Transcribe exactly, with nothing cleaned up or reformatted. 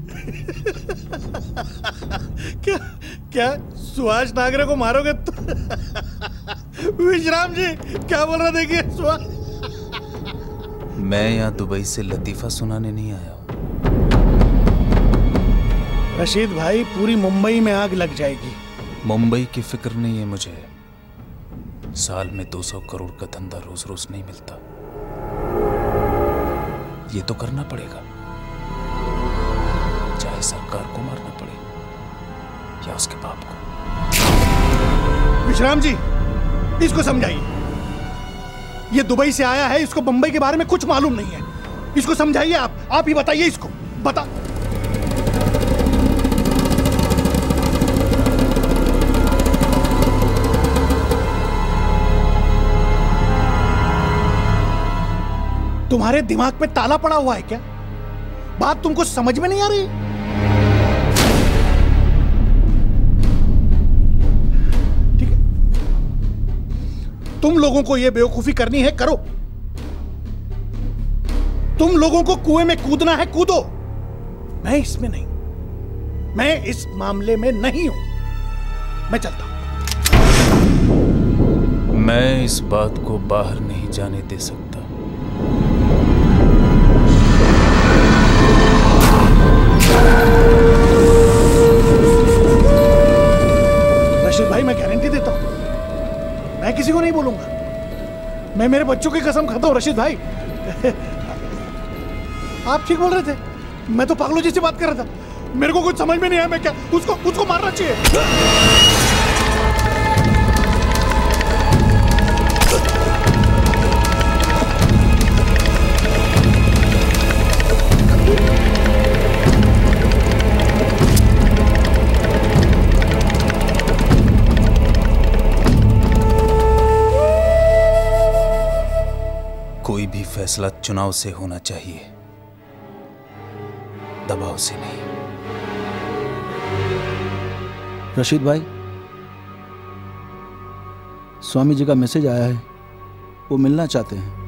क्या क्या सुहास नागरे को मारोगे तो? विश्राम जी क्या बोल रहा, देखिए सुहास। मैं यहाँ दुबई से लतीफा सुनाने नहीं आया हूँ रशीद भाई, पूरी मुंबई में आग लग जाएगी। मुंबई की फिक्र नहीं है मुझे। साल में दो सौ करोड़ का धंधा रोज रोज नहीं मिलता। ये तो करना पड़ेगा, चाहे सरकार को मारना पड़े या उसके बाप को। विश्राम जी, इसको समझाइए। ये दुबई से आया है, इसको बंबई के बारे में कुछ मालूम नहीं है। इसको समझाइए आप आप ही बताइए इसको। बता तुम्हारे दिमाग पे ताला पड़ा हुआ है क्या? बात तुमको समझ में नहीं आ रही? ठीक है, तुम लोगों को यह बेवकूफी करनी है, करो। तुम लोगों को कुएं में कूदना है, कूदो। मैं इसमें नहीं, मैं इस मामले में नहीं हूं। मैं चलता हूं। मैं इस बात को बाहर नहीं जाने दे सकता। रशीद भाई, मैं गारंटी देता हूं, मैं किसी को नहीं बोलूंगा। मैं मेरे बच्चों की कसम खाता हूं रशीद भाई। आप ठीक बोल रहे थे, मैं तो पागलों जैसी बात कर रहा था। मेरे को कुछ समझ में नहीं आया। मैं क्या उसको उसको मारना चाहिए? कोई भी फैसला चुनाव से होना चाहिए, दबाव से नहीं। रशीद भाई, स्वामी जी का मैसेज आया है, वो मिलना चाहते हैं।